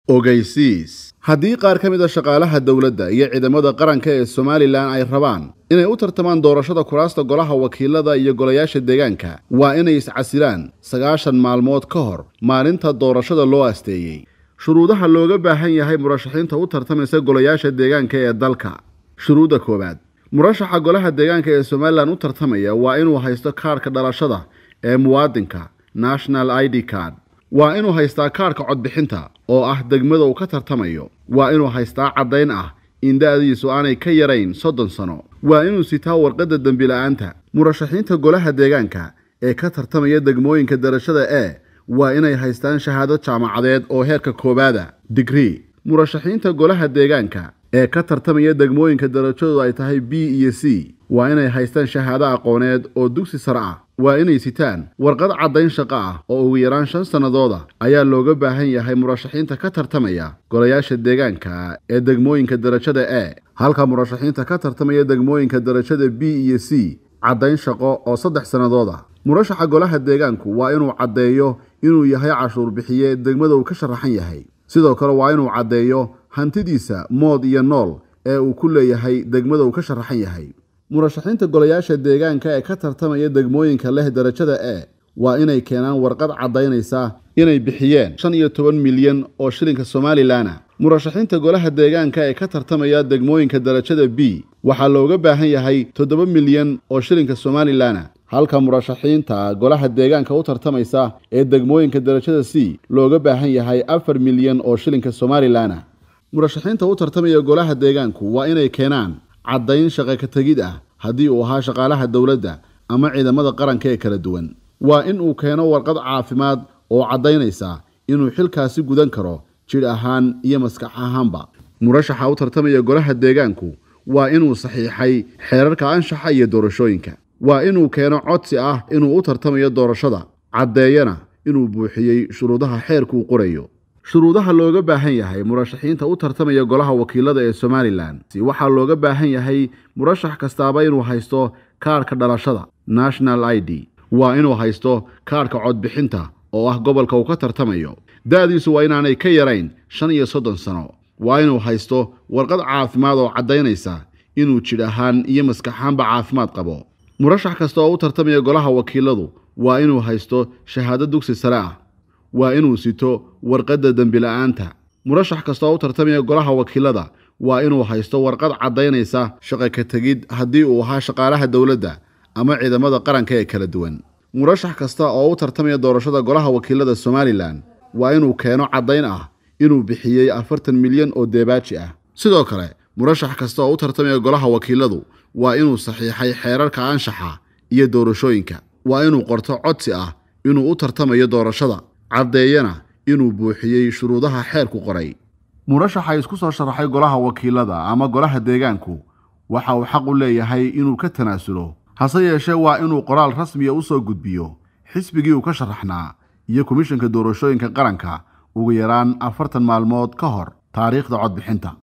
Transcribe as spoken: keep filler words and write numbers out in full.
ogeysiis haddii qaar ka mid ah shaqaalaha dawladda iyo ciidamada qaranka ee Somaliland ay rabaan inay u tartamaan doorashada kuraasta golaha wakiilada iyo golayaasha deegaanka waa inay iscasilaan sagaashan maalmood ka hor maalinta doorashada loo asteeyay shuruudaha looga baahan yahay murashaxiinta u tartamaysa golayaasha deegaanka ee dalka shuruuda koobaad murashaxa golaha deegaanka ee Somaliland u tartamaya waa inuu haysto kaarka dhalashada ee muwaadinka National I D card waa inuu haystaa kaarka codbixinta oo ah degmada uu ka tartamayo waa inuu haystaa caddayn ah in da'diisu aanay ka yarayn soddon sano waa inuu sitaa warqadda dambi la'aanta murashaxiinta golaha deegaanka ee ka tartamaya degmooyinka darashada ee waa inay haystaan shahaado jaamacadeed oo heerka koobaada degree murashaxiinta golaha deegaanka ee ka tartamaya degmooyinka darajadu ay tahay B iyo C waa inay haystaan shahaado aqooneed oo dugsi sare ah waa inay sitaan warqad caddayn shaqo ah oo ugu yaraan shan sanadooda ayaa looga baahan yahay murashaxiinta ka tartamaya golayaasha deegaanka ee degmooyinka darajada ee halka murashaxiinta ka tartamaya degmooyinka darajada B iyo C caddayn shaqo oo saddex sanadooda murashaxa golaha deegaanku waa inuu caddeeyo inuu yahay cashuur bixiye degmada uu ka sharaxan yahay sidoo kale waa inuu caddeeyo hantidiisa mood iyo nool ee uu ku leeyahay degmada uu ka sharaxan yahay murashaxiinta golayaasha deegaanka ee ka tartamaya degmooyinka leh darajada ee waa inay keenaan warqad caddaynaysa inay bixiyeen shan iyo toban milyan oo shilinka Somaliland murashaxiinta golaha deegaanka ee ka tartamaya degmooyinka darajada B waxaa looga baahan yahay toddoba milyan oo shilinka Somaliland halka murashaxiinta golaha deegaanka u tartamaysa ee degmooyinka darajada C looga baahan yahay afar milyan oo shilinka Somaliland murashaxiinta u tartamaya golaha deegaanku waa inay keenaan caddayn shaqo ka tagid ah haddii uu ahaa shaqaalaha dawladda ama ciidamada qaranka ee kala duwan waa in uu keeno warqad caafimaad oo caddaynaysa inuu xilkaasi gudan karo jir ahaan iyo maskax ahaanba murashaxa u tartamaya golaha deegaanku waa inuu saxiixay xeerarka anshaxa iyo doorashooyinka waa inuu keeno codsi ah inuu u tartamayo doorashada caddeeyana inuu buuxiyey shuruudaha xeerku qorayo shuruudaha looga baahan yahay murashaxiinta u tartamaya golaha wakiilada ee Somaliland si waxa looga baahan yahay murashax kastaaba inuu haysto kaarka dhalashada National I D waa inuu haysto kaarka codbixinta oo ah gobolka uu ka tartamayo da'diisu waa inaanay ka yarayn shan iyo soddon sano waa inuu haysto warqad caafimaad oo caddaynaysa inuu jir ahaan iyo maskax ahaanba caafimaad qabo murashax kasta oo u tartamaya golaha wakiiladu waa inuu haysto shahaado dugsi sare ah waa inuu sito warqadda dambi la'aanta murashax kasta oo u tartamaya golaha wakiilada waa inuu haysto warqad caddaynaysa shaqo ka tagid haddii uu ahaa shaqaalaha dawladda ama ciidamada qaranka ee kala duwan murashax kasta oo u tartamaya doorashada golaha wakiilada Somaliland waa inuu keeno caddayn ah inuu bixiyey afartan milyan oo deebaaji ah sidoo kale murashax kasta oo u tartamaya golaha wakiiladu waa inuu saxiixay xeerarka anshaxa iyo doorashooyinka waa inuu qorto codsi ah inuu u tartamayo doorashada caddeeyana inuu buuxiyey shuruudaha xeerku qoray murashaxa isku soo sharaxay golaha wakiilada ama golaha deegaanku waxa uu xaq u leeyahay inuu ka tanaasulo hase yeeshee waa inuu qoraal rasmi ah u soo gudbiyo xisbigii uu ka sharaxnaa iyo komishanka doorashooyinka qaranka ugu yaraan afartan maalmood ka hor taariikhda codbixinta